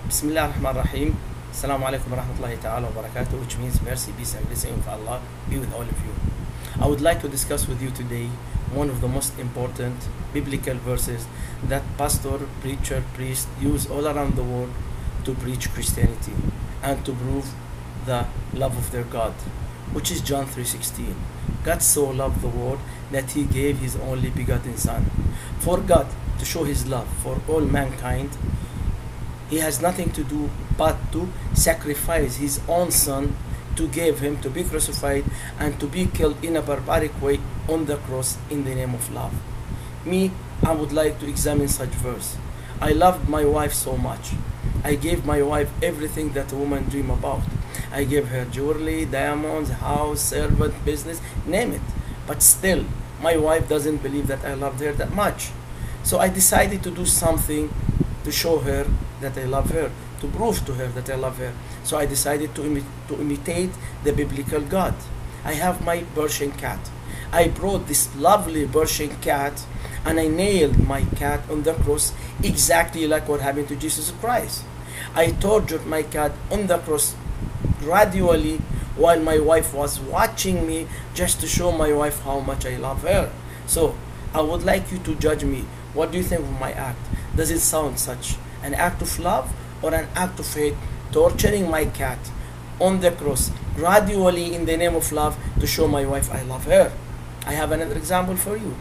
Bismillah ar-Rahman ar-Rahim. Assalamu alaikum wa rahmatullahi ta'ala wa barakatuh, which means mercy, peace and blessing of Allah be with all of you. I would like to discuss with you today one of the most important biblical verses that pastor, preacher, priest use all around the world to preach Christianity and to prove the love of their God, which is John 3:16. God so loved the world that he gave his only begotten Son. For God to show his love for all mankind, he has nothing to do but to sacrifice his own Son to give him to be crucified and to be killed in a barbaric way on the cross in the name of love. I would like to examine such verse. I loved my wife so much. I gave my wife everything that a woman dream about. I gave her jewelry, diamonds, house, servant, business, name it. But still, my wife doesn't believe that I loved her that much. So I decided to do something to show her that I love her, to prove to her that I love her. So I decided to imitate the biblical God. I have my Persian cat. I brought this lovely Persian cat and I nailed my cat on the cross exactly like what happened to Jesus Christ. I tortured my cat on the cross gradually while my wife was watching me, just to show my wife how much I love her. So I would like you to judge me. What do you think of my act? Does it sound such an act of love or an act of hate, torturing my cat on the cross gradually in the name of love to show my wife I love her? I have another example for you.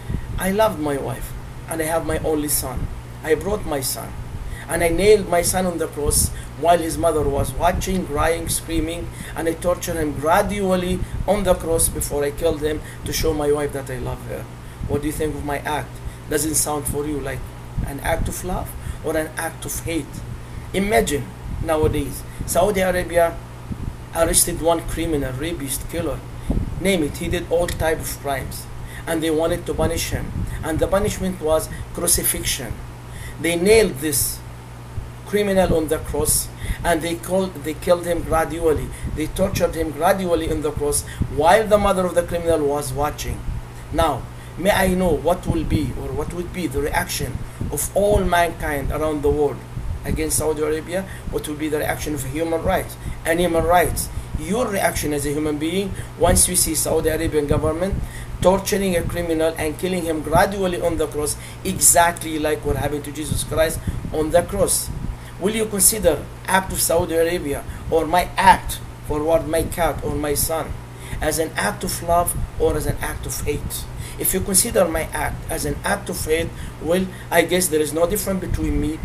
I loved my wife and I have my only son. I brought my son and I nailed my son on the cross while his mother was watching, crying, screaming, and I tortured him gradually on the cross before I killed him to show my wife that I love her. What do you think of my act? Does it sound for you like an act of love or an act of hate? Imagine nowadays Saudi Arabia arrested one criminal, rapist, killer, name it, he did all type of crimes, and they wanted to punish him, and the punishment was crucifixion. They nailed this criminal on the cross and they killed him gradually. They tortured him gradually on the cross while the mother of the criminal was watching. Now, may I know what will be or what would be the reaction of all mankind around the world against Saudi Arabia? What will be the reaction of human rights, animal rights? Your reaction as a human being once you see Saudi Arabian government torturing a criminal and killing him gradually on the cross exactly like what happened to Jesus Christ on the cross. Will you consider act of Saudi Arabia or my act forward my cat or my son as an act of love or as an act of hate? If you consider my act as an act of hate, well, I guess there is no difference between me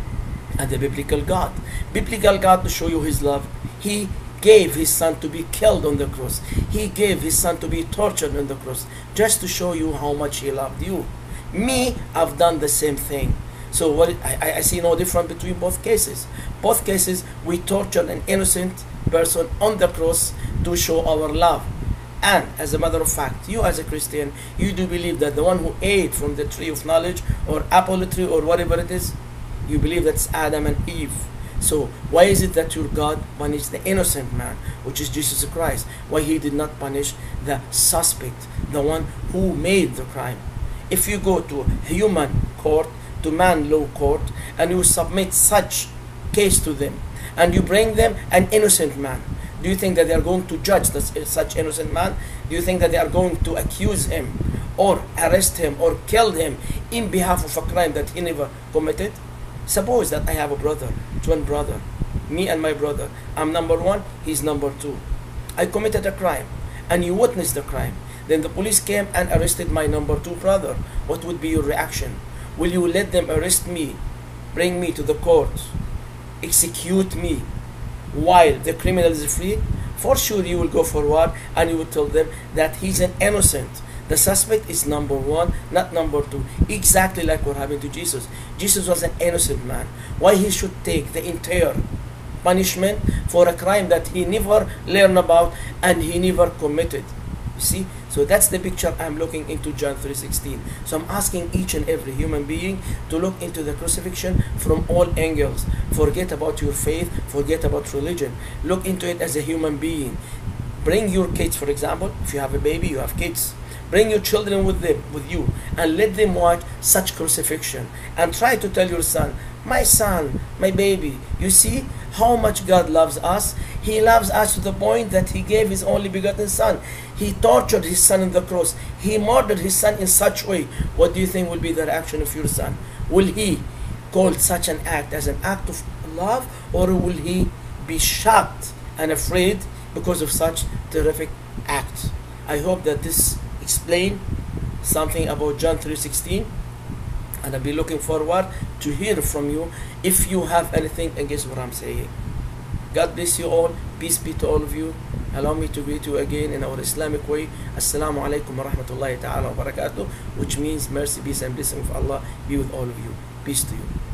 and the biblical God. Biblical God, to show you his love, he gave his son to be killed on the cross. He gave his son to be tortured on the cross just to show you how much he loved you. Me, I've done the same thing. So what I see no difference between both cases. Both cases, we tortured an innocent person on the cross to show our love. And as a matter of fact, you as a Christian, you do believe that the one who ate from the tree of knowledge or apple tree or whatever it is, you believe that's Adam and Eve. So why is it that your God punished the innocent man, which is Jesus Christ? Why he did not punish the suspect, the one who made the crime? If you go to a human court, to man law court, and you submit such case to them, and you bring them an innocent man, do you think that they are going to judge such innocent man? Do you think that they are going to accuse him or arrest him or kill him in behalf of a crime that he never committed? Suppose that I have a brother, twin brother, me and my brother. I'm number one, he's number two. I committed a crime and you witnessed the crime. Then the police came and arrested my number two brother. What would be your reaction? Will you let them arrest me, bring me to the court, execute me while the criminal is free? For sure you will go forward and you will tell them that he's an innocent. The suspect is number one, not number two. Exactly like what happened to Jesus. Jesus was an innocent man. Why he should take the entire punishment for a crime that he never learned about and he never committed? You see? So that's the picture I'm looking into John 3:16. So I'm asking each and every human being to look into the crucifixion from all angles. Forget about your faith, forget about religion. Look into it as a human being. Bring your kids, for example. If you have a baby, you have kids. Bring your children with you and let them watch such crucifixion and try to tell your son, my son, my baby. You see how much God loves us? He loves us to the point that he gave his only begotten son. He tortured his son on the cross. He murdered his son in such a way. What do you think will be the reaction of your son? Will he call such an act as an act of love, or will he be shocked and afraid because of such terrific act? I hope that this explains something about John 3:16, and I'll be looking forward to hear from you if you have anything against what I'm saying. God bless you all. Peace be to all of you. Allow me to greet you again in our Islamic way. Assalamu alaikum wa rahmatullahi ta'ala wa barakatuh, which means mercy, peace and blessing of Allah be with all of you. Peace to you.